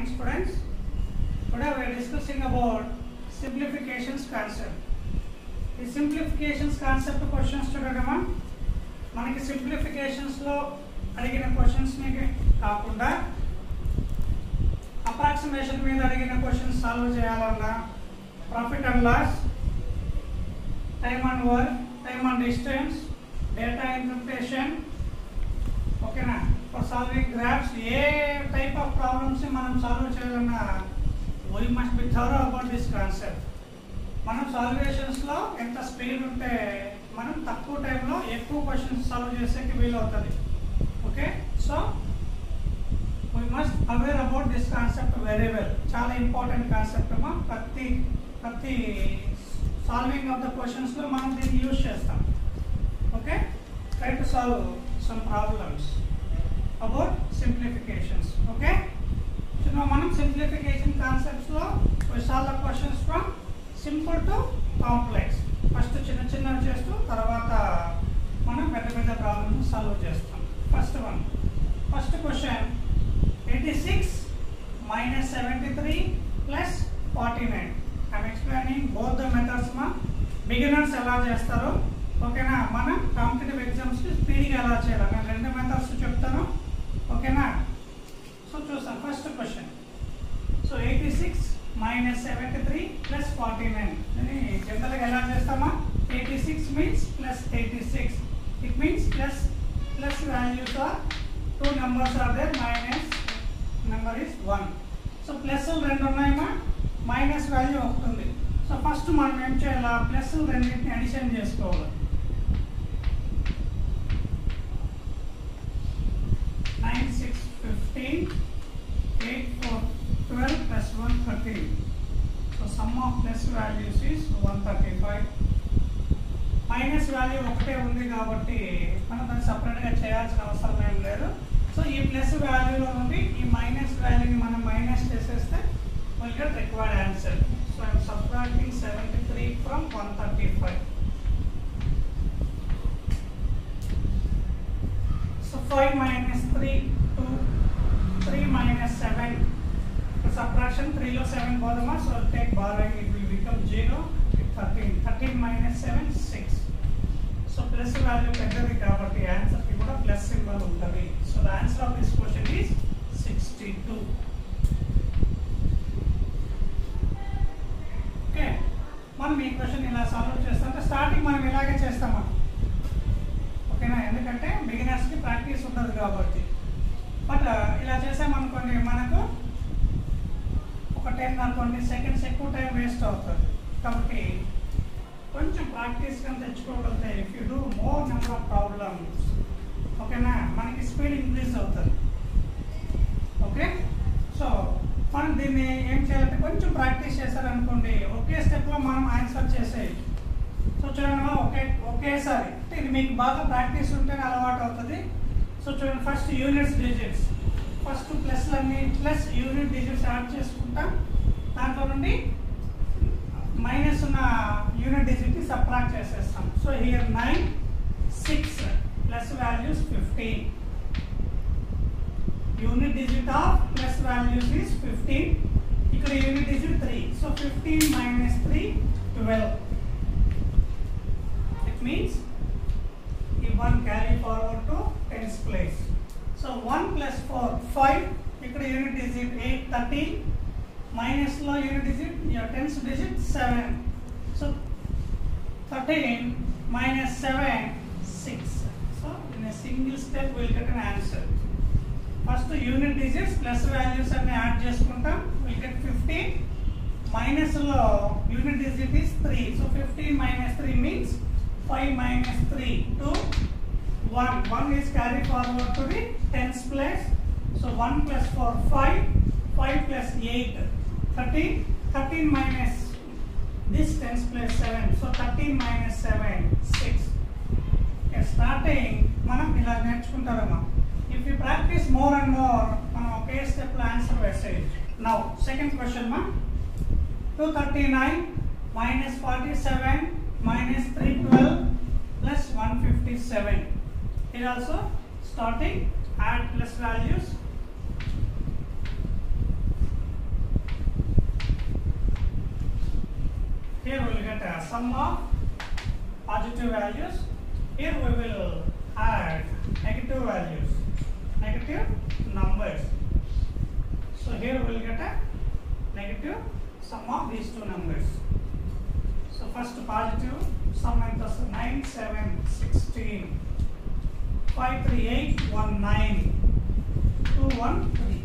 morning, students. Today we are discussing about simplifications concept. The simplifications concept questions చూడడమా మనకి simplifications లో అడిగిన questions ని కాకుండా approximation మీద అడిగిన questions సాల్వ్ చేయాలన్నా profit and loss, time and work, time and distance, data interpretation, ఓకేనా, for solving graphs, ఏ type of problems ని మనం సాల్వ్ చేయాలన్నా we must be thorough about this concept. మనం సాల్వేషన్స్ లో ఎంత స్పీడ్ ఉంటే మనం తక్కువ టైంలో ఎక్కువ క్వశ్చన్స్ సాల్వ్ చేసేకి వీలు అవుతుంది. Okay, so we must aware about this concept very well. చాలా ఇంపార్టెంట్ కాన్సెప్ట్ అమ్మా. ప్రతి సాల్వింగ్ ఆఫ్ ద క్వశ్చన్స్ లో మనం దీన్ని యూజ్ చేస్తాం. Okay, try to solve some problems about simplifications. Okay, so now మనం simplification concepts లో we solve the questions from simple to complex. First చిన్న చేస్తూ తర్వాత మనం పెద్ద ప్రాబ్లమ్స్ సాల్వ్ చేస్తాం. First question 86 minus 73 plus 49. I'm explaining both the methods మా. Beginners ఎలా చేస్తారో, ఓకేనా, మనం కాంపిటేటివ్ ఎగ్జామ్స్ కి స్పీడ్గా ఎలా చేయాలి నేను రెండు మెథడ్స్ చెప్తాను. ఓకేనా, సో చూసాం first question. So 86 minus 73 plus 49 అని జనరల్గా ఎలా చేస్తామా, 86 means plus 86. It means plus values are two numbers are there, minus number is 1. So plus రెండు ఉన్నాయమ్మా, మైనస్ వాల్యూ ఒకటి ఉంది. సో ఫస్ట్ మనం ఏం చేయాలా, ప్లస్ రెండింటిని అడిషన్ చేసుకోవాలి. 9 6 15 8 4 12 plus 1 13. So sum of plus values is 135. Minus value ఒకటే ఉంది కాబట్టి మనం దాన్ని సపరేట్గా చేయాల్సిన అవసరం ఏం లేదు. సో ఈ ప్లస్ వాల్యూలో నుండి ఈ మైనస్ వాల్యూని మనం మైనస్ చేసేస్తే we'll get required answer. So I am subtracting 73 from 135. So 5 minus 3 2, 3 minus 7. The subtraction 3 lo 7 bodama, so I'll take borrowing, it will become 0. 13 minus 7 6. So plus value పెద్దది కాబట్టి answer కి కూడా plus symbol ఉంటుంది. So the answer of this question is 62. Okay, మనం ఈ question ఇలా solve చేస్తాం. Starting మనం ఇలాగే చేస్తామా, ఓకేనా, ఎందుకంటే బిగినర్స్ కి ప్రాక్టీస్ ఉండదు కాబట్టి. బట్ ఇలా చేసామనుకోండి మనకు ఒక 10 or 20 seconds ఎక్కువ టైం వేస్ట్ అవుతుంది. కాబట్టి కొంచెం ప్రాక్టీస్ గా తెచ్చుకోగలిగితే if you do more number of problems, ఓకేనా, మనకి స్పీడ్ ఇంక్రీజ్ అవుతుంది. ఓకే, సో మనం దీన్ని ఏం చేయాలంటే కొంచెం ప్రాక్టీస్ చేశారనుకోండి ఒకే స్టెప్లో మనం ఆన్సర్ చేసేయచ్చు. సో చూడండి ఒకేసారి ఇది మీకు బాగా ప్రాక్టీస్ ఉంటేనే అలవాటు అవుతుంది. సో చూడండి ఫస్ట్ యూనిట్స్ డిజిట్స్, ఫస్ట్ ప్లస్లన్నీ ప్లస్ యూనిట్ డిజిట్స్ యాడ్ చేసుకుంటాం. దాంట్లో నుండి మైనస్ ఉన్న యూనిట్ డిజిట్ని సబ్ట్రాక్ట్ చేసేస్తాం. So here 9 6 plus values 15. Unit digit of plus values is 15. ఇక్కడ unit digit 3. So 15 minus 3 12. It means ఈ 1 carry forward to tens place. So 1 plus 4 5. ఇక్కడ యూనిట్ డిజిట్ 8 13. మైనస్ లో unit digit tens digit 7. So 13 minus 7 6. So in a single step we'll get an answer. First unit digits plus values అన్ని add చేసుకుంటాం, will get 15. Minus లో unit digit is 3. So 15 minus 3 means 5 minus 3 2 1. 1 is carried forward to the tens place. So 1 plus 4 5. 5 plus 8 13. 13 minus this tens place 7. So 13 minus 7 6. Starting మనం ఇలా నేర్చుకుంటారమ్మా. If you practice more and more, మనం ఒకే step లో answer వేసేయచ్చు. Now second question ma, 239 minus 47 minus 312 plus 157. Here also starting add plus values. sum of positive values. Here we will add negative values, negative numbers. So here we will get a negative sum of these two numbers. So first positive sum is 9, 7, 16, 5, 3, 8, 1, 9, 2, 1, 3.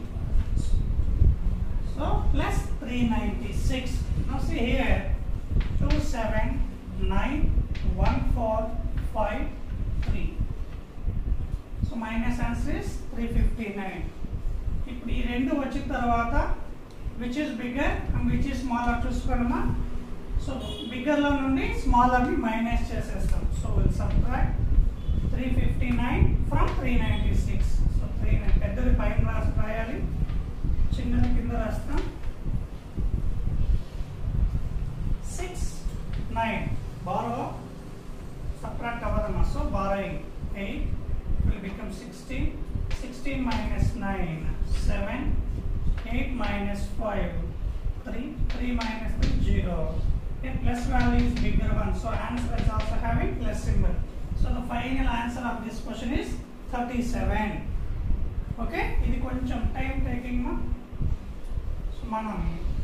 So plus 396. Now see here 2, 7, 9, 1, 4, 5, 3. So minus answer is 359. ఇప్పుడు ఈ రెండు వచ్చిన తర్వాత which is bigger and which is smaller చూసుకున్నామా. So bigger లో నుండి smaller ని minus చేసేస్తాం. So will subtract 359 from 396. So 39 పెద్దది పైన రాయాలి, చిన్నది కింద రాస్తాం. 6, 9 borrow subtract అవ్వదమ్మా. So borrowing 8 will become 16. 16 minus 9 7, 8 minus 5 3, 3 minus 3 0. Here plus value is bigger one, so answer is also having plus symbol. So the final answer of this question is 37. Okay, ఇది కొంచెం time taking మా. So మనం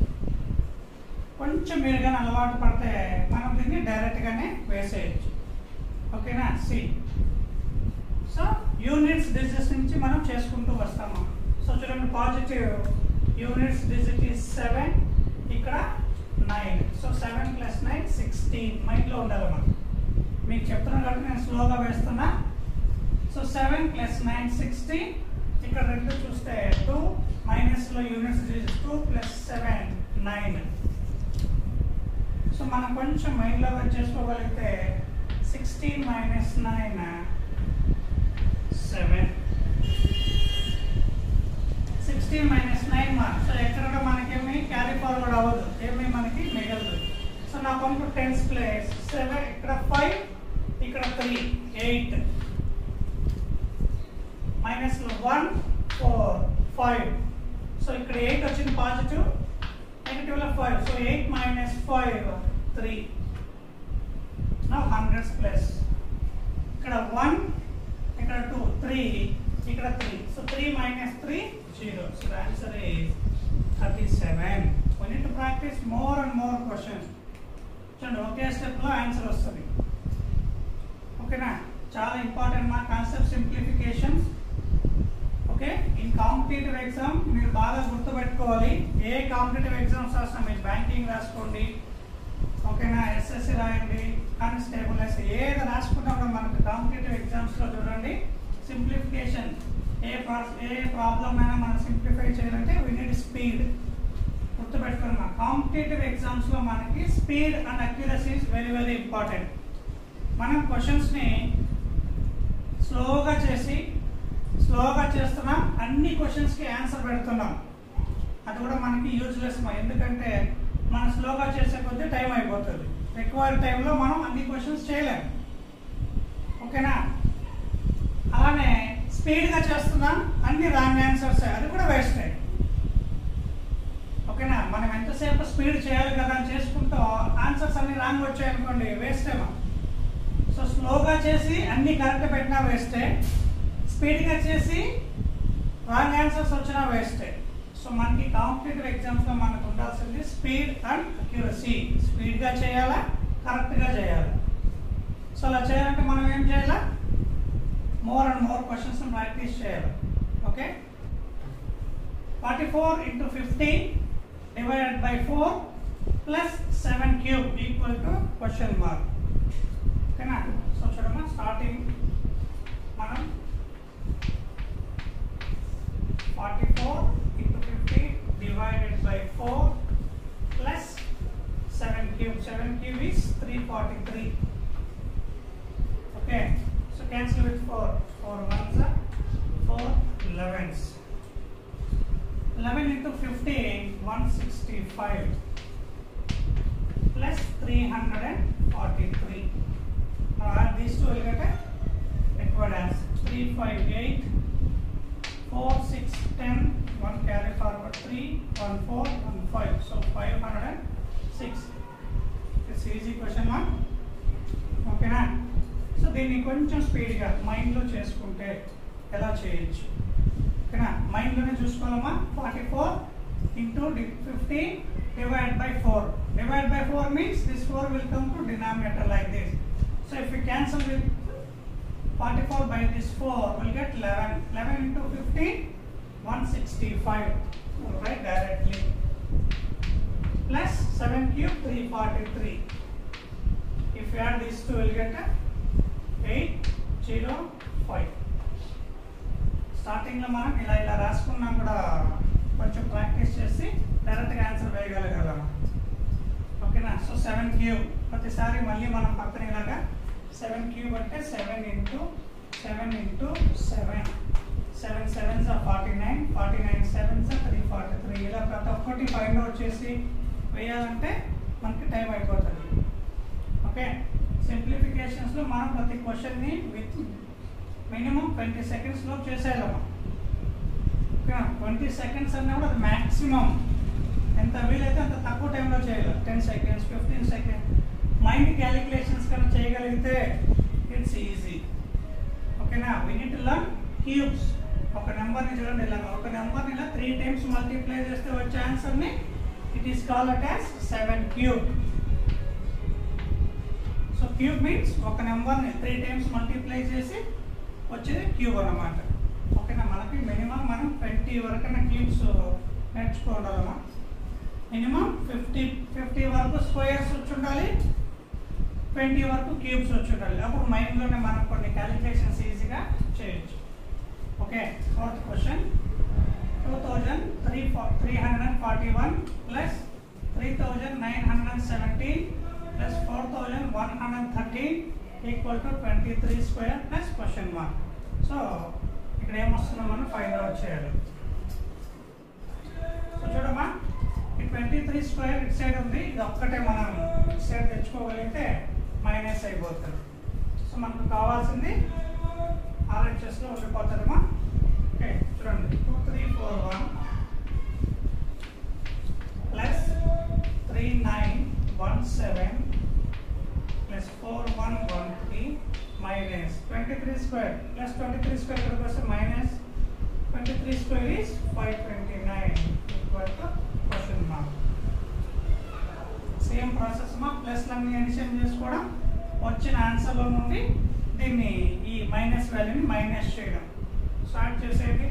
కొంచెం మీరు కానీ అలవాటు పడితే మనం దీన్ని డైరెక్ట్గానే వేసేయచ్చు. ఓకేనా. సి సో యూనిట్స్ డిజిట్స్ నుంచి మనం చేసుకుంటూ వస్తాము. సో చూడండి పాజిటివ్ యూనిట్స్ డిజిట్ ఈస్ 7, ఇక్కడ 9. సో 7 + 9 16 మైండ్లో ఉండాలి మనం. మీకు చెప్తున్నాను కాబట్టి నేను స్లోగా వేస్తున్నా. సో 7 + 9 16. ఇక్కడ రెండు చూస్తే 2 మైనస్లో యూనిట్స్ డిజిట్ 2 + 7 9. సో మనం కొంచెం మైండ్లో చేసుకోగలిగితే 16 - 9 7. 16 - 9 మార్క్స్. సో ఎక్కడ మనకేమి క్యారీ ఫార్వర్డ్ అవ్వదు, ఏమి మనకి మిగలదు. సో నా పంపు 10th ప్లేస్ 7, ఇక్కడ 5, ఇక్కడ 3 8 మైనస్లో 1 4 5. సో ఇక్కడ 8 వచ్చింది పాజిటివ్, నెగిటివ్లో 5. సో 8 - 5 3. నా 100s ప్లస్ ఇక్కడ 1, ఇక్కడ 2 3, ఇక్కడ 3. So 3 - 3 0. So the answer is 37. We need to practice more and more questions. చూడండి ఒకే స్టెప్లో ఆన్సర్ వస్తుంది. ఓకేనా. చాలా ఇంపార్టెంట్ మా concept simplifications. Okay. In competitive exam మీరు బాగా గుర్తుపెట్టుకోవాలి. ఏ కాంపిటేటివ్ ఎగ్జామ్స్ రాసినా మీరు బ్యాంకింగ్ రాసుకోండి, ఓకేనా, ఎస్ఎస్సి రాయండి, కానిస్టేబుల్ ఏది రాసుకున్నా కూడా మనకు కాంపిటేటివ్ ఎగ్జామ్స్లో చూడండి సింప్లిఫికేషన్. ఏ ప్రాబ్లం అయినా మనం సింప్లిఫై చేయాలంటే వీ నీడ్ స్పీడ్. గుర్తుపెట్టుకున్నాం కాంపిటేటివ్ ఎగ్జామ్స్లో మనకి speed and accuracy is very very important. మనం క్వశ్చన్స్ని స్లోగా చేస్తున్నాం, అన్ని క్వశ్చన్స్కి ఆన్సర్ పెడుతున్నాం. అది కూడా మనకి యూజ్లెస్. ఎందుకంటే మనం స్లోగా చేసే కొద్దీ టైం అయిపోతుంది. రిక్వైర్డ్ టైంలో మనం అన్ని క్వశ్చన్స్ చేయలేం. ఓకేనా. అలానే స్పీడ్గా చేస్తున్నాం, అన్ని రాంగ్ ఆన్సర్స్, అది కూడా వేస్ట్ అయ్యి. ఓకేనా. మనం ఎంతసేపు స్పీడ్ చేయాలి కదా అని చేసుకుంటూ ఆన్సర్స్ అన్ని రాంగ్ వచ్చాయనుకోండి వేస్ట్ ఏమో. సో స్లోగా చేసి అన్ని కరెక్ట్ పెట్టినా వేస్టే, స్పీడ్గా చేసి రాంగ్ ఆన్సర్స్ వచ్చినా వేస్టే. సో మనకి కాంపిటేటివ్ ఎగ్జామ్స్లో మనకు ఉండాల్సింది స్పీడ్ అండ్ అక్యురసీ. స్పీడ్గా చేయాలా, కరెక్ట్గా చేయాలి. సో అలా చేయాలంటే మనం ఏం చేయాలా, more and more questions and practice చేయాలి. Okay. 44 × 50 divided by 4 plus 7 cube equal to question mark. ఓకేనా. సో చూడమ్మా స్టార్టింగ్ మనం 44 × 50 divided by 4 plus 7 cube. 7 cube is 343. Okay. So cancel with 4. 4 1s are 4 11s. 11 × 50 165 plus 343. Now add these two, will get a required answer. 3 5 8 4 6 10 1 carry forward 3 1 4 1 5. So 506. It's easy question one. ఓకేనా? సో దీన్ని కొంచెం స్పీడ్గా మైండ్లో చేసుకుంటే ఎలా చేయొచ్చు? ఓకేనా? మైండ్లోనే చూసుకోవాలమ్మా. 44 into 50 divided by 4. Divided by 4 means this 4 will come to denominator like this. So if we cancel with 44 by this 4, we'll get 11. 11 into 50, 165. We'll write directly. Plus 7 cube, 343. If you add these two, we'll get 805. స్టార్టింగ్లో మనం ఇలా రాసుకున్నా కూడా కొంచెం practice చేసి డైరెక్ట్గా answer వేయగలగలం. ఓకేనా? So 7 cube ప్రతిసారి మళ్ళీ మనం పక్కన ఇలాగా 7 క్యూబ్ అంటే 7 into 7 into 7. 7 sevens are 49. 49 sevens are 343. ఇలా ప్రతి ఒక్కటి ఫైండ్ అవుట్ చేసి వేయాలంటే మనకి టైం అయిపోతుంది. ఓకే? సింప్లిఫికేషన్స్లో మనం ప్రతి క్వశ్చన్ని విత్ మినిమం 20 సెకండ్స్లో చేసేయాలమ్మా. ఓకే? 20 సెకండ్స్ అన్నప్పుడు అది మ్యాక్సిమం. ఎంత వీలైతే అంత తక్కువ టైంలో చేయాలి. 10 seconds, 15 seconds. మైండ్ క్యాలిక్యులేషన్స్ కన్నా చేయగలిగితే ఇట్స్ ఈజీ. ఓకేనా? We need to learn cubes. ఒక నెంబర్ని చూడండి, ఇలా ఒక నెంబర్ని ఇలా 3 times మల్టిప్లై చేస్తే వచ్చే ఆన్సర్ని it is called as 7 cube. So cube means ఒక నెంబర్ని 3 times మల్టిప్లై చేసి వచ్చేది క్యూబ్ అన్నమాట. ఓకేనా? మనకి మినిమం మనం 20 వరకైనా క్యూబ్స్ నేర్చుకోవాలమ్మా. మినిమం 50 వరకు స్క్వేర్స్ వచ్చి ఉండాలి, 20 వరకు క్యూబ్స్ వచ్చి ఉండాలి. అప్పుడు మైండ్లోనే మనం కొన్ని క్యాలిక్యులేషన్స్ ఈజీగా చేయొచ్చు. Okay? Fourth question. 2341 plus 3917 plus 4113 equal to 23 square plus question mark. So ఇక్కడ ఏమొస్తుందో మనం ఫైండ్ అవుట్ చేయాలి. సో చూడమ్మా, ఈ 23 స్క్వేర్ ఇటు సైడ్ ఉంది, ఇది ఒక్కటే మనం ఇటు సైడ్ తెచ్చుకోగలిగితే మైనస్ అయిపోతుంది. సో మనకు కావాల్సింది RHSలో ఉండిపోతుందమ్మా. ఓకే, చూడండి 2341 plus 3917 plus 4113 minus 23 square plus 23 square ఇక్కడికి వస్తే minus 23 square is 529 equal to question mark. Same process మా ప్లస్లన్నీ అడిషన్ చేసుకోవడం, వచ్చిన ఆన్సర్లో నుండి దీన్ని ఈ మైనస్ వాల్యూని మైనస్ చేయడం. స్టార్ట్ చేసేది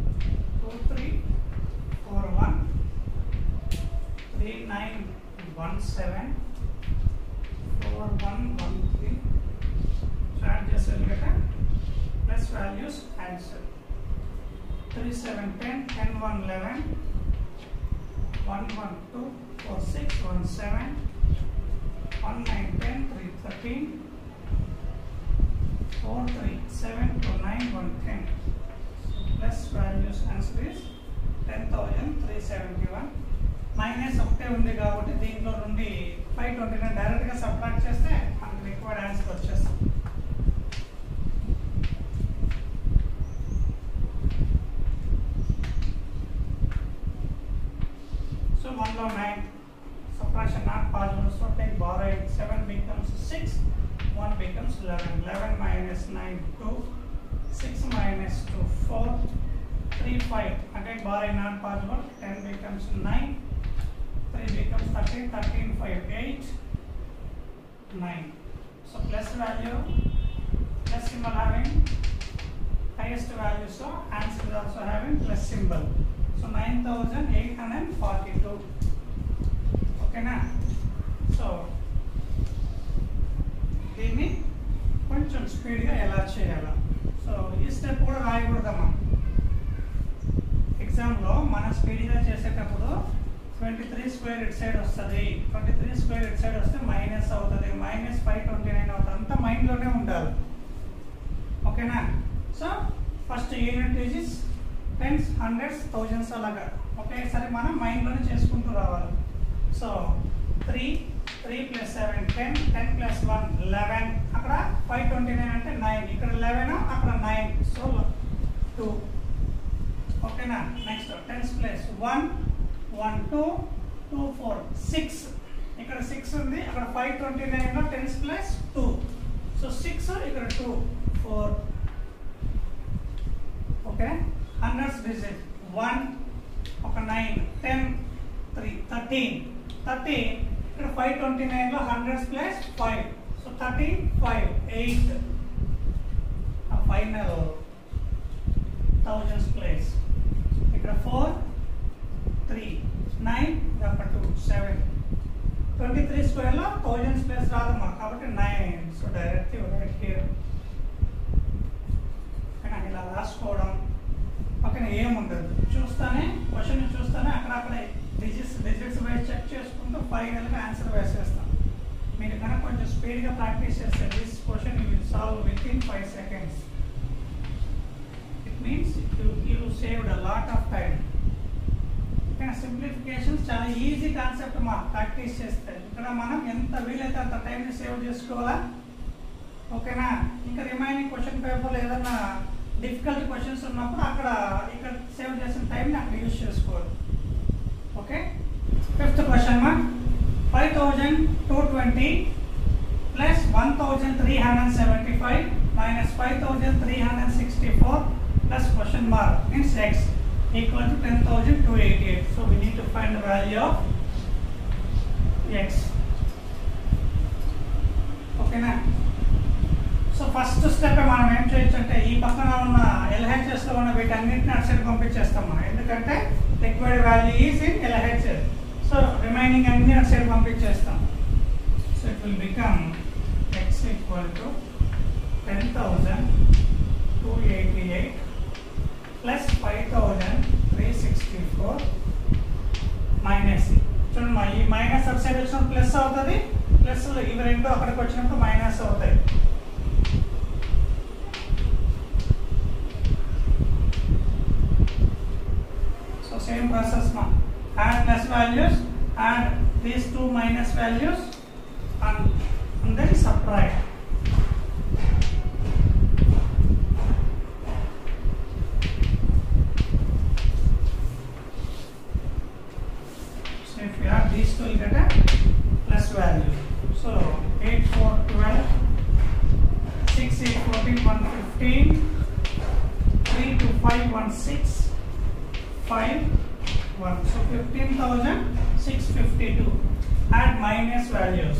2341 3917 4113 స్టార్ట్ చేసేది కదా, plus values answer 3710 10111 112 4617 1910 313 43729 plus values answer is 10,371. మైనస్ ఒకటే ఉంది కాబట్టి దీంట్లో నుండి 529 డైరెక్ట్గా సబ్ట్రాక్ట్ చేస్తే మనకు రిక్వైర్డ్ ఆన్సర్ వచ్చేస్తుంది. సో 1 లో 9 subtraction not possible, so take borrowed. 7 becomes 6, 1 becomes 11. 11 minus 9 2, 6 minus 2 4, 3 5. Again borrowed not possible. 10 becomes 9, 3 becomes 13, 13 5 8 9. So plus value, plus symbol having highest value, so answer is also having plus symbol. So 9842. Okay na? So దీన్ని కొంచెం స్పీడ్గా ఎలా చేయాలా, so ఈ step కూడా రాయకూడదమ్మా. ఎగ్జామ్లో మనం స్పీడ్గా చేసేటప్పుడు 23 స్క్వేర్ ఇటు సైడ్ వస్తుంది, 23 స్క్వేర్ ఇటు సైడ్ వస్తే మైనస్ అవుతుంది, మైనస్ 529 అవుతుంది, అంతా మైండ్లోనే ఉండాలి. ఓకేనా? So first unit digits, tens, hundreds, thousands అలాగా ఒకేసారి మనం మైండ్లోనే చేసుకుంటూ రావాలి. సో 3 ప్లస్ 7 10, 10 ప్లస్ 1 11, అక్కడ 529 అంటే 9, ఇక్కడ 11 అక్కడ 9, సో 2. ఓకేనా? నెక్స్ట్ 10 ప్లస్ 1 1 2 2 4 6, ఇక్కడ 6 ఉంది, అక్కడ 529 లో 10s ప్లస్ 2. సో 6 ఇక్కడ 2 4. ఓకే, హండ్రెడ్స్ డిజిట్ 1 ఒక 9 10 3 13 ఇక్కడ 529 లో హండ్రెడ్స్ ప్లస్ 5. సో 35 8 ఆ ఫైనల్ థౌజండ్స్ ప్లేస్. ఇక్కడ 4 3 9 ఒక 2 7. 23 స్క్వేర్ లో థౌజండ్స్ ప్లేస్ రాదమ్మా, కాబట్టి 9. So directly right here. ఇలా రాసుకోవడం పక్కన ఏముండదు, చూస్తానే క్వశ్చన్ చూస్తానే అక్కడక్కడ డిజిట్స్ వైజ్ చెక్ చేసుకుంటూ ఫైనల్గా ఆన్సర్ వేసేస్తాం. మీరు కనుక కొంచెం స్పీడ్గా ప్రాక్టీస్ చేస్తే this question you will solve with in 5 seconds. It means you saved a lot of time. Simplifications చాలా ఈజీ కాన్సెప్ట్ మా ప్రాక్టీస్ చేస్తే. ఇక్కడ మనం ఎంత వీలైతే అంత టైంని సేవ్ చేసుకోవాలా. ఓకేనా, ఇంకా రిమైనింగ్ క్వశ్చన్ పేపర్లో ఏదన్నా డిఫికల్ట్ క్వశ్చన్స్ ఉన్నప్పుడు అక్కడ ఇక్కడ సేవ్ చేసిన టైంని అక్కడ యూజ్ చేసుకోవాలి. ఓకే, 5th క్వశ్చన్ మా 5220 plus 1375 minus 5364 plus question mark means x equal to 10,288. So we need to find the value of x. Okay na. So first step మనం ఏం చేయొచ్చు అంటే ఈ పక్కన ఉన్న LHS లో ఉన్న వీటన్నిటిని అటు సైడ్ పంపించేస్తాము, ఎందుకంటే required value is in LHS. So remaining అన్ని అటు సైడ్ పంపించేస్తాం. So it will become x equal to 10,288 plus 5,364 minus. చూడండి ఈ మైనస్ అటు సైడ్ వచ్చినప్పుడు ప్లస్ అవుతుంది, ప్లస్ ఇవి రెండు అక్కడికి వచ్చినప్పుడు మైనస్ అవుతాయి. సో సేమ్ ప్రాసెస్ మా add plus values, add these two minus values and then subtract. If you add these two, you get a plus value. So 8 4 12 6 8 14 115 3 2 5 1 6 5 1. So 15,652. Add minus values.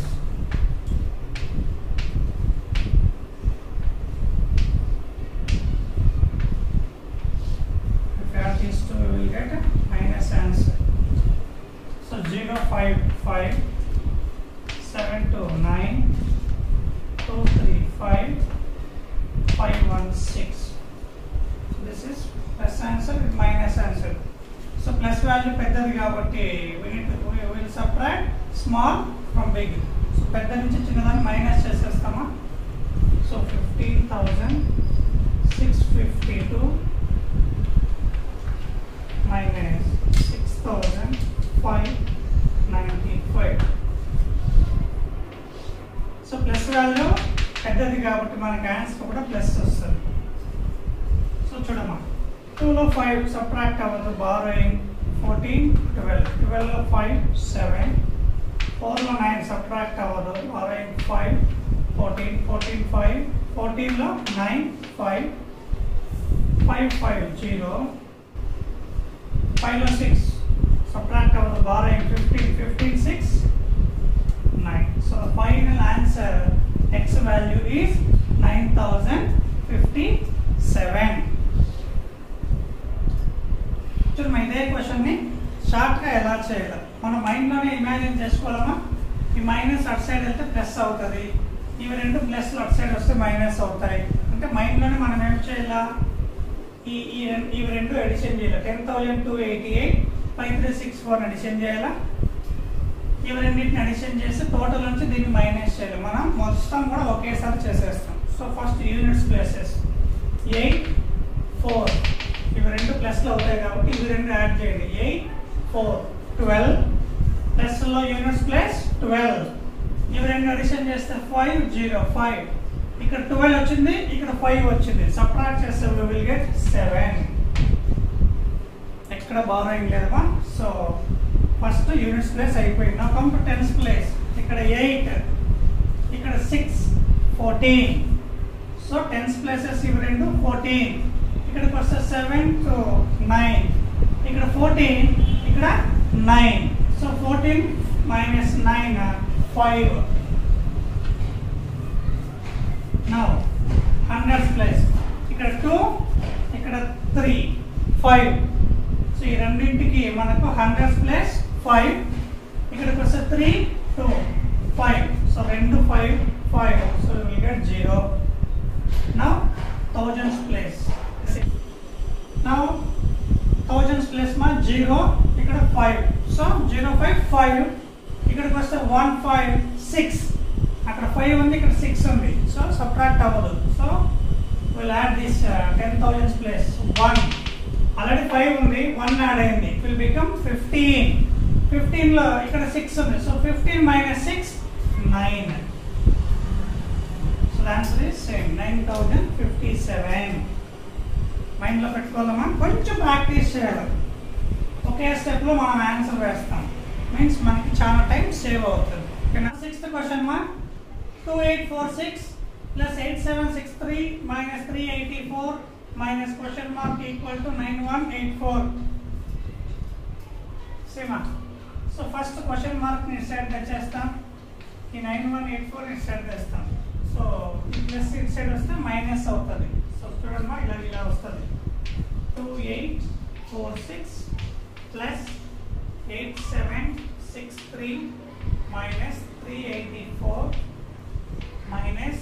If you add these two, we will get a minus answer. So 0 5 5 7 2 9 2 3 5 5 1 6. So this is plus answer with minus answer. So plus value పెద్దది కాబట్టి we will subtract small from big. So పెద్ద నుంచి చిన్నదాన్ని minus చేసేస్తామా. So 15,652 minus 6,595. So plus value పెద్దది కాబట్టి మనకి answer కూడా ప్లస్ వస్తుంది. సో చూడమ్మా 2 లో 5 సబ్ట్రాక్ట్ అవ్వదు, బారోయింగ్ 14 12 12 లో 5 7 4 లో 9 సబ్ట్రాక్ట్ అవ్వదు, బారోయింగ్ 5 14 14 5 14 లో 9 5 5 5 0 5 లో 6 సబ్ట్రాక్ట్ అవ్వదు, borrowing 15 15 6 9. So the final answer x value is 9,057. చూడమ్మా ఇదే క్వశ్చన్ని షార్ట్గా ఎలా చేయాలి మన మైండ్లోనే ఇమాజిన్ చేసుకోవాలమ్మా. ఈ మైనస్ అటు సైడ్ వెళ్తే ప్లస్ అవుతుంది, ఇవి రెండు ప్లస్లు అటు సైడ్ వస్తే మైనస్ అవుతాయి. అంటే మైండ్లోనే మనం ఏం చేయాలా, ఇవి రెండు ఎడిషన్ చేయాలి. 10,288 5364 ఎడిషన్ చేయాలా. ఇవి రెండింటిని అడిషన్ చేసి టోటల్ నుంచి దీన్ని మైనస్ చేయాలి. మనం మొత్తం కూడా ఒకేసారి చేసేస్తాం. సో ఫస్ట్ యూనిట్స్ ప్లేసెస్ 8 4 ఇవి రెండు ప్లస్లు అవుతాయి కాబట్టి ఇవి రెండు యాడ్ చేయండి. 8 4 12 ప్లస్లో యూనిట్స్ ప్లస్ 12 ఇవి రెండు అడిషన్ చేస్తే 5 0 5 ఇక్కడ 12 వచ్చింది, ఇక్కడ 5 వచ్చింది, సబ్ట్రాక్ట్ చేస్తే we will get 7. ఎక్కడ బారోయింగ్ లేదమ్మా. సో ఫస్ట్ యూనిట్స్ ప్లేస్ అయిపోయింది. నా కమ్ టు టెన్స్ ప్లేస్. ఇక్కడ 8, ఇక్కడ 6, 14. సో టెన్స్ ప్లేసెస్ ఇవి రెండు 14. ఇక్కడికి వస్తే 7 to 9, ఇక్కడ 14, ఇక్కడ 9. So 14 minus 9 5. Now hundreds place. ఇక్కడ 2, ఇక్కడ 3, 5. సో ఈ రెండింటికి మనకు హండ్రెడ్స్ ప్లేస్ 5. ఇక్కడికి వస్తే 3, 2, 5. So 2 5 5. So we get 0. Now thousands place. Now thousands place ma 0, ఇక్కడ 5. సో 0 5 5. ఇక్కడికి వస్తే 1 5 6. అక్కడ 5 ఉంది, ఇక్కడ 6 ఉంది. సో సబ్ట్రాక్ట్ అవ్వదు. So we'll add this 10,000s place 1. Already 5 ఉంది, 1 యాడ్ అయింది. It will become 15. 15 లో ఇక్కడ 6 ఉంది. So 15 minus 6 9. So the answer is same 9057. Mind లో పెట్టుకోవాలమ్మా. కొంచెం ప్రాక్టీస్ చేయాలి. ఒకే స్టెప్ లో మనం ఆన్సర్ వేస్తాం. మీన్స్ మనకి చాలా టైం సేవ్ అవుతుంది. సిక్స్త్ క్వశ్చన్ మా 2846 plus 8763 minus 384 minus question mark equal to 9184. Same. So first question mark ni set chestam. ఈ 9184 ని సెట్ చేస్తాం. సో ఈ ప్లస్ ఇట్ సైడ్ వస్తే మైనస్ అవుతుంది. సో చూడండి ఇలా వస్తుంది. 2846 plus 8763 minus 384 minus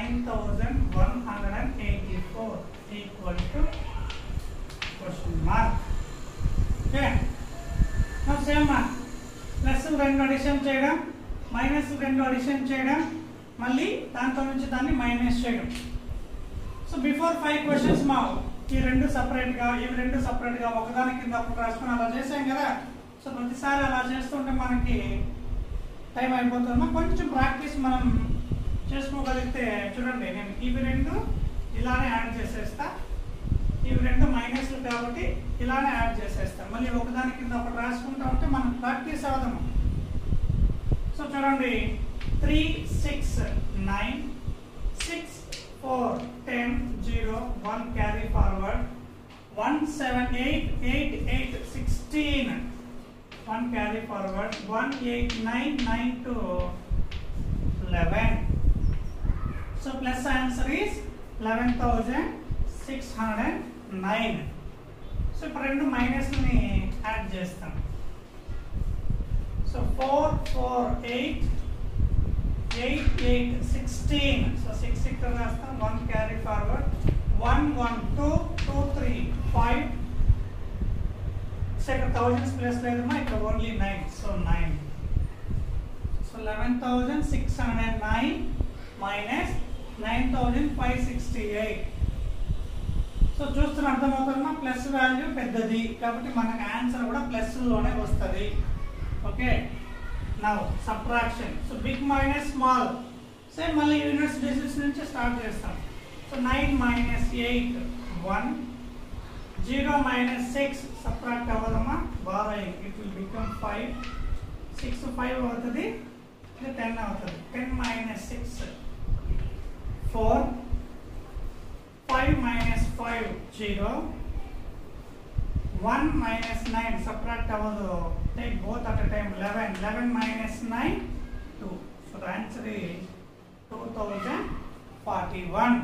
9184 equal to question mark. Okay. Now same mark. Plus 2 addition చేయడం, minus 2 addition చేయడం, మళ్ళీ దాంతో నుంచి దాన్ని మైనస్ చేయడం. సో బిఫోర్ 5 క్వశ్చన్స్ మా ఈ రెండు సెపరేట్ గా, ఇవి రెండు సెపరేట్ గా ఒకదాని కింద ఒకటి రాసుకొని అలా చేసాం కదా. సో ప్రతిసారి అలా చేస్తుంటే మనకి టైం అయిపోతుంది. కొంచెం ప్రాక్టీస్ మనం చేసుకోగలిగితే చూడండి, నేను ఇవి రెండు ఇలానే యాడ్ చేసేస్తా. ఇవి రెండు మైనస్లు కాబట్టి ఇలానే యాడ్ చేసేస్తాం. మళ్ళీ ఒకదాని కింద ఒకటి రాసుకుంటా ఉంటే మనం ప్రాక్టీస్ అవుదాము. సో చూడండి 3 6 9 6 4 10 0 1 carry forward 1 7 8 8 8 16 1 carry forward 1 8 9 9 to 11. So plus answer is 11,609. So ఇప్పుడు రెండు మైనస్ ని యాడ్ చేస్తాం. సో 4 4 8 8 8 16. సో 6 ఇక్కడ రాస్తాం. 1 carry forward 1 1 2 2 3 5. ఇక్కడ thousands ప్లేస్ లేదమ్మా, ఇక్కడ only 9. So 9. So 11,609 minus 9,568. So చూస్తున్న అర్థమవుతుందా, ప్లస్ వాల్యూ పెద్దది కాబట్టి మనకు ఆన్సర్ కూడా ప్లస్ లోనే వస్తుంది. Okay. Now subtraction. So big minus small. Same మళ్ళీ యూనిట్స్ డిజిట్స్ నుంచి స్టార్ట్ చేస్తాం. So 9 minus 8 1. 0 minus 6 subtract అవ్వదమ్మా, borrowing. It will become 5. 6 5 అవుతుంది, ఇది 10 అవుతుంది. 10 minus 6 4. 5 minus 5 0. 1 minus 9 subtract అవ్వదు, take both at a time. 11 11 minus 9 2. So the answer is 2041.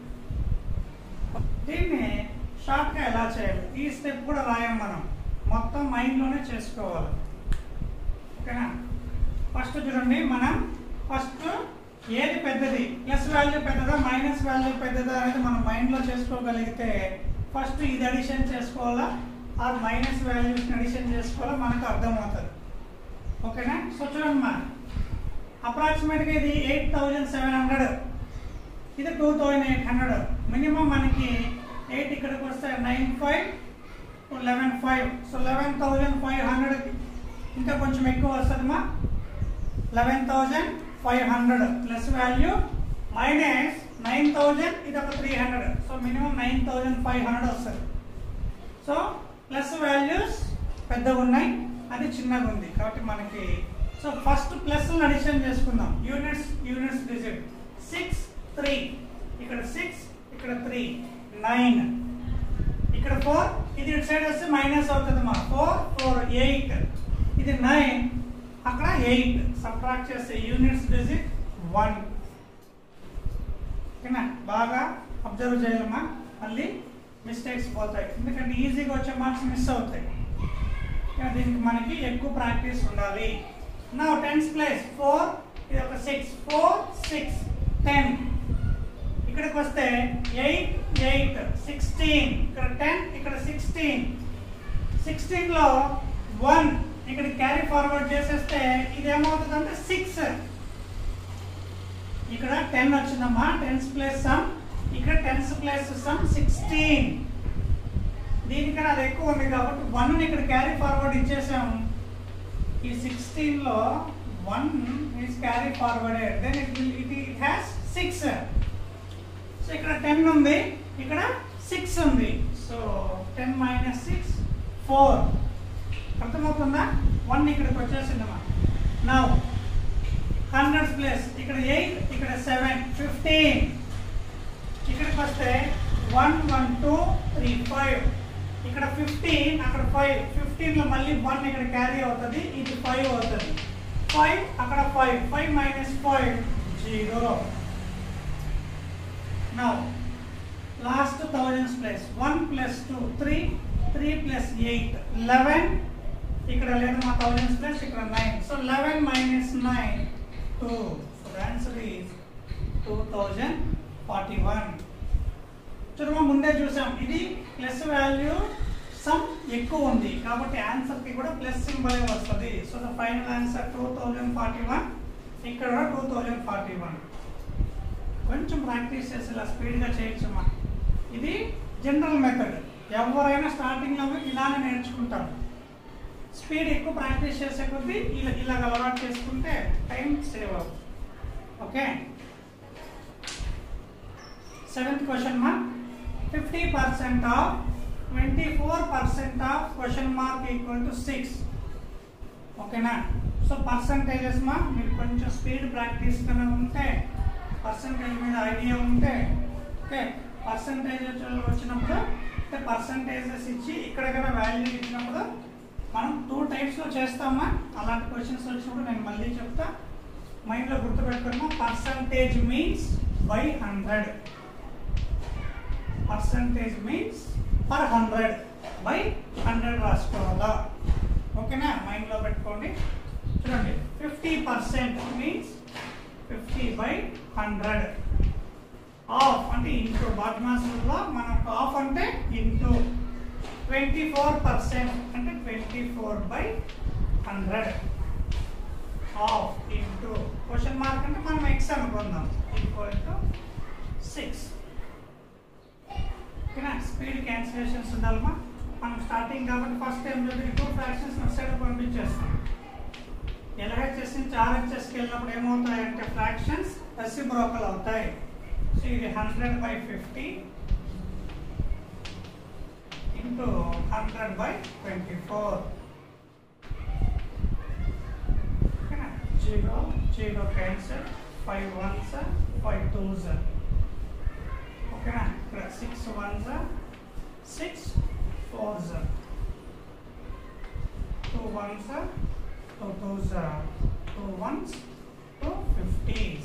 దీన్ని short గా ఎలా చేయాలి, ఈ స్టెప్ కూడా రాయం, మనం మొత్తం మైండ్ లోనే చేసుకోవాలి. ఓకేనా. ఫస్ట్ చూడండి, మనం ఫస్ట్ ఏది పెద్దది, ప్లస్ వాల్యూ పెద్దదా మైనస్ వాల్యూ పెద్దదా అనేది మనం మైండ్ లో చేసుకోగలిగితే ఫస్ట్ ఇది అడిషన్ చేసుకోవాలా, ఆ మైనస్ వాల్యూస్ అడిషన్ చేసుకోవాలా మనకు అర్థమవుతుంది. ఓకేనా. సో చూడండి, మా అప్రాక్సిమేట్ గా ఇది 8,700, ఇది 2,800. మినిమం మనకి 8 ఇక్కడికి వస్తే 9 5 11 5. సో 11,500 ఇంకా కొంచెం ఎక్కువ వస్తుంది మా. 11,500 ప్లస్ వాల్యూ మైనస్ 9,000, ఇది ఒక 300. సో మినిమం 9,500 వస్తుంది. సో ప్లస్ వాల్యూస్ పెద్దగా ఉన్నాయి, అది చిన్నగా ఉంది కాబట్టి మనకి సో ఫస్ట్ ప్లస్ అడిషన్ చేసుకుందాం. యూనిట్స్ డిజిట్ 6 3 ఇక్కడ 6 ఇక్కడ 3 9 ఇక్కడ 4 ఇది ఇటు సైడ్ వస్తే మైనస్ అవుతుంది మా 4 4 8 ఇది 9 అక్కడ 8 సబ్ట్రాక్ట్ చేస్తే యూనిట్స్ డిజిట్ 1. ఓకేనా బాగా అబ్జర్వ్ చేయాలమ్మా, మళ్ళీ మిస్టేక్స్ పోతాయి ఎందుకంటే ఈజీగా వచ్చే మార్క్స్ మిస్ అవుతాయి. దీనికి మనకి ఎక్కువ ప్రాక్టీస్ ఉండాలి. నా టెన్స్ ప్లేస్ 4 ఇది ఒక 6 4 6 10 ఇక్కడికి వస్తే 8 8 16 ఇక్కడ 10 ఇక్కడ 16 లో 1 ఇక్కడ క్యారీ ఫార్వర్డ్ చేసేస్తే ఇది ఏమవుతుంది అంటే 6 ఇక్కడ 10 వచ్చిందమ్మా టెన్స్ ప్లేస్ సమ్ ఇక్కడ టెన్స్ ప్లేస్ సమ్ 16 దీనికన్నా అది ఎక్కువ ఉంది కాబట్టి 1 ఇక్కడ క్యారీ ఫార్వర్డ్ ఇచ్చేసాము. ఈ 16 లో 1 is carry forwarded then it has 6. So ఇక్కడ 10 ఉంది ఇక్కడ 6 ఉంది సో 10 minus 6 4 అర్థమవుతుందా. 1 ఇక్కడికి వచ్చేసిందమ్మా. నౌ హండ్రెడ్స్ ప్లేస్ ఇక్కడ 8 ఇక్కడ 7 15 ఇక్కడికి వస్తే 1 1 2 3 5 ఇక్కడ 15 అక్కడ 5 15 లో మళ్ళీ 1 ఇక్కడ క్యారీ అవుతుంది ఇది 5 అవుతుంది 5 అక్కడ 5 5 minus 5 0. Now last thousands place 1 plus 2 3 3 plus 8 11 ఇక్కడ లేదు మా థౌజండ్స్ ప్లేస్ ఇక్కడ 9 so 11 minus 9 2 so the answer is 2041. చూడమా ముందే చూసాం ఇది ప్లస్ వాల్యూ సమ్ ఎక్కువ ఉంది కాబట్టి ఆన్సర్ కి కూడా ప్లస్ సింబల్ వస్తుంది. సో ద ఫైనల్ ఆన్సర్ 2041 ఇక్కడ 2041. కొంచెం ప్రాక్టీస్ చేసి ఇలా స్పీడ్గా చేయొచ్చమ్మా. ఇది జనరల్ మెథడ్ ఎవరైనా స్టార్టింగ్లో ఇలానే నేర్చుకుంటారు. స్పీడ్ ఎక్కువ ప్రాక్టీస్ చేసే కొద్దీ ఇలాగ అలవాటు చేసుకుంటే టైం సేవ్ అవుతుంది. Okay 7th question mark 50% of 24% of question mark equal to 6. ఓకేనా. సో పర్సంటేజెస్ మా మీరు కొంచెం స్పీడ్ ప్రాక్టీస్ కన్నా ఉంటే పర్సంటేజ్ మీద ఐడియా ఉంటే ఓకే పర్సంటేజ్ వచ్చినప్పుడు అంటే పర్సంటేజెస్ ఇచ్చి ఇక్కడ కన్నా వాల్యూ ఇచ్చినప్పుడు మనం 2 టైప్స్లో చేస్తామా. అలాంటి క్వశ్చన్స్ వచ్చినప్పుడు నేను మళ్ళీ చెప్తా మైండ్లో గుర్తుపెట్టుకున్నామా. Percentage means by 100 percentage means per 100 by 100 రాసుకోవాలా. ఓకేనా మైండ్లో పెట్టుకోండి. చూడండి 50% మీన్స్ 50 by 100 ఆఫ్ అంటే ఇంటూ బాట్మాస్లో మనకు ఆఫ్ అంటే ఇంటూ 24% అంటే 24 by 100 of into question mark అంటే మనం ఎక్స్ అనుకుందాం ఈక్వల్ టు 6. ఓకేనా స్పీడ్ క్యాన్సిలేషన్స్ ఉండాలమ్మా. మనం స్టార్టింగ్ కాబట్టి ఫస్ట్ టైం যদি 2 ఫ్రాక్షన్స్ సైడ్ పంపించేస్తాం. LHS నుంచి RHSకి వెళ్ళినప్పుడు ఏమవుతాయంటే ఫ్రాక్షన్స్ రెసిప్రోకల్ అవుతాయి. సో ఇది 100 by 50 ఇంటూ 100 by 24. ఓకేనా 0 0 క్యాన్సల్ 5 1s 5 2s. ఓకేనా ఇక్కడ 6 1s 6 4s 2 1s 2 2s 2 1s 2 50s.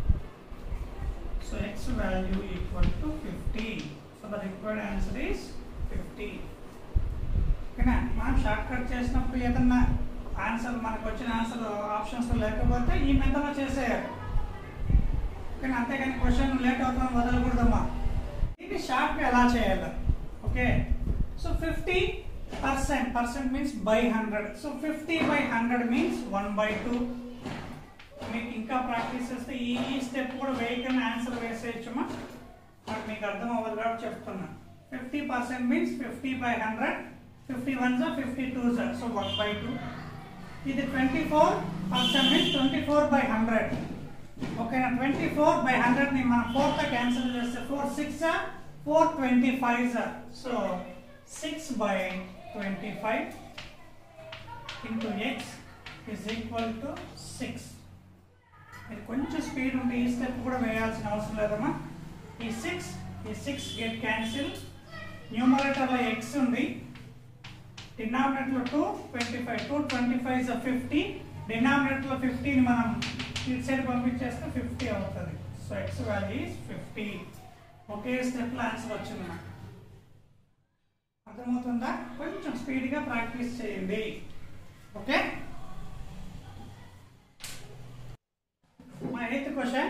So x value equal to 50. So the required answer is 50. ఓకేనా మనం షార్ట్ కట్ చేసినప్పుడు ఏదన్నా ఆన్సర్ మనకు వచ్చిన ఆన్సర్ ఆప్షన్స్ లేకపోతే ఈ మెథడ్లో చేసేయాలి. ఓకేనా అంతేగాని క్వశ్చన్ లేట్ అవుతాం వదలకూడదమ్మా. ఇది షార్ట్గా ఎలా చేయాలి. Okay so 50% means by 100. So 50 by 100 means 1/2. మీకు ఇంకా ప్రాక్టీస్ చేస్తే ఈ స్టెప్ కూడా వెహికల్ ఆన్సర్ వేసేయచ్చమ్మా. బట్ మీకు అర్థం అవ్వదు కాబట్టి చెప్తున్నా. 50% మీన్స్ 50 by 100 50 1s 50 2s సో 1/2. ఇది 24% మీన్స్ 24 by 100. ఓకేనా 24 by 100 ని మనం 4 తో క్యాన్సిల్ చేస్తే 4 6 4 25s so 6 by 25 into x is equal to 6. మీరు కొంచెం స్పీడ్ ఉంటే ఈ స్టెప్ కూడా వేయాల్సిన అవసరం లేదమ్మా. ఈ 6 గెట్ క్యాన్సిల్. న్యూమరేటర్లో x ఉంది, డినామినేటర్లో 225. 225 is 50. డినామినేటర్లో 50 ని మనం ఇటు సైడ్ పంపించేస్తే 50 అవుతుంది. So x value is 50. ఒకే స్టెప్లో ఆన్సర్ వచ్చింది నాకు. అర్థమవుతుందా? కొంచెం స్పీడ్గా ప్రాక్టీస్ చేయండి. Okay. My 8th question,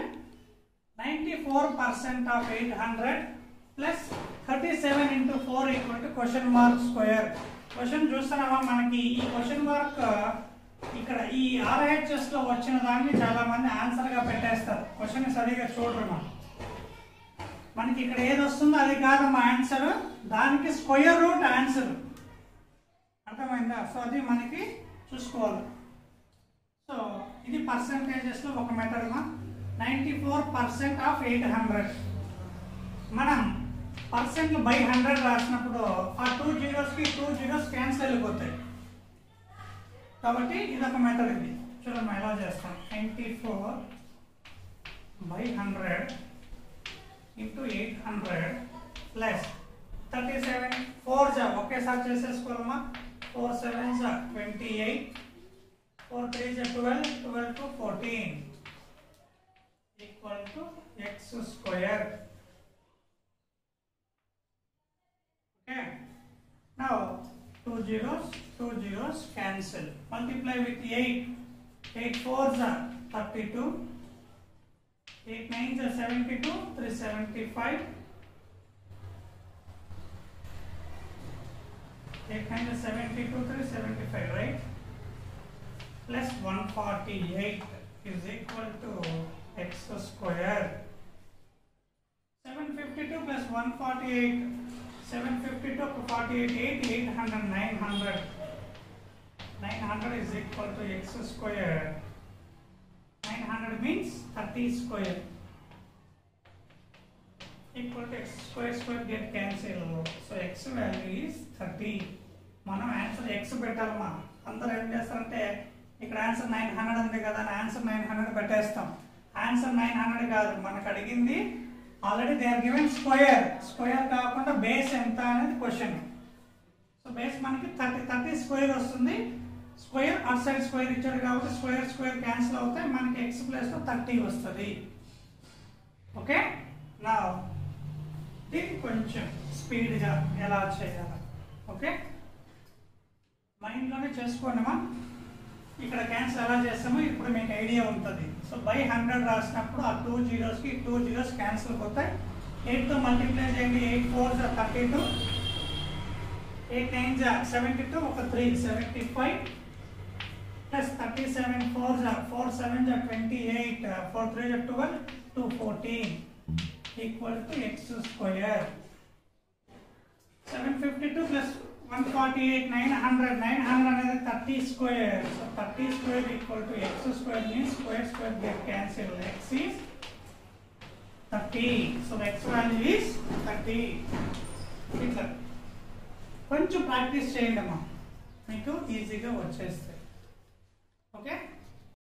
94% of 800 plus 37 into 4 equal to question mark square. Question చూస్తున్నావా? మనకి ఈ క్వశ్చన్ మార్క్ ఇక్కడ ఈ RHS లో వచ్చిన దాన్ని చాలా మంది ఆన్సర్ గా పెట్టేస్తారు. క్వశ్చన్ సరిగా చూడరు. మనకి ఇక్కడ ఏది వస్తుందో అది కాదమ్మా ఆన్సర్, దానికి స్క్వేర్ రూట్ ఆన్సర్. అర్థమైందా? సో అది మనకి చూసుకోవాలి. సో ఇది పర్సెంటేజెస్ లో ఒక మెథడ్ మా. 94% ఆఫ్ 800 మనం పర్సెంట్ బై 100 రాసినప్పుడు ఆ 2 జీరోస్ కి 2 జీరోస్ క్యాన్సిల్ అయిపోతాయి. కాబట్టి ఇది ఒక మెథడ్. ఇది చూడండి మనం ఎలా చేస్తాం. 94 by 100 into 800 plus 37 4 జా ఒకేసారి చేసేసుకోవాలమ్మా. 4 7 జా 28, 4 3 జా 12, 12 to 14 equal to x square. Okay. Now 2 zeros cancel. Multiply with 8. 8 4s are 32. 8 9s are 72. 375. 8 9s are 72. 375, right? Plus 148 is equal to x square. 752 plus 148. 752 to 48, 800, 900. 900 is equal to x square. 900 means 30 square. Equal to x square, square get cancel. So x value is 30. మనం answer x పెట్టాలమ్మా. అందరూ ఏం చేస్తారంటే ఇక్కడ answer 900 ఉంది కదా అని answer 900 పెట్టేస్తాం. Answer 900 కాదు, మనకు అడిగింది already they are given square. Square కాకుండా బేస్ ఎంత అనేది క్వశ్చన్. సో బేస్ మనకి 30 స్క్వేర్ వస్తుంది. స్క్వేర్ అవుట్ సైడ్ స్క్వేర్ ఇచ్చాడు కాబట్టి స్క్వేర్ స్క్వేర్ క్యాన్సిల్ అవుతాయి. మనకి ఎక్స్ ప్లస్ లో 30 వస్తుంది. ఓకే. నా దీన్ని కొంచెం స్పీడ్గా ఎలా చేయాలి ఓకే మైండ్లోనే చేసుకోండిమా. ఇక్కడ క్యాన్సిల్ ఎలా చేస్తామో ఇప్పుడు మీకు ఐడియా ఉంటుంది. సో బై 100 రాసినప్పుడు ఆ 2 జీరోస్కి 2 జీరోస్ క్యాన్సిల్ అవుతాయి. 8తో మల్టిప్లై చేయండి. 8 4s are 32, 8 9s are 72, ఒక 3 75 plus 37 4s are 4 7s are 28, 4 3s are 12, 2 14 equal to x square. 752 plus 148 900 అనేది 30 square. So 30 square equal to x square means square square get cancelled. X is 30. So the x value is 30. ఇట్లా కొంచెం practice చేయండి అమ్మా, మీకు ఈజీగా వచ్చేస్తాయి. Okay.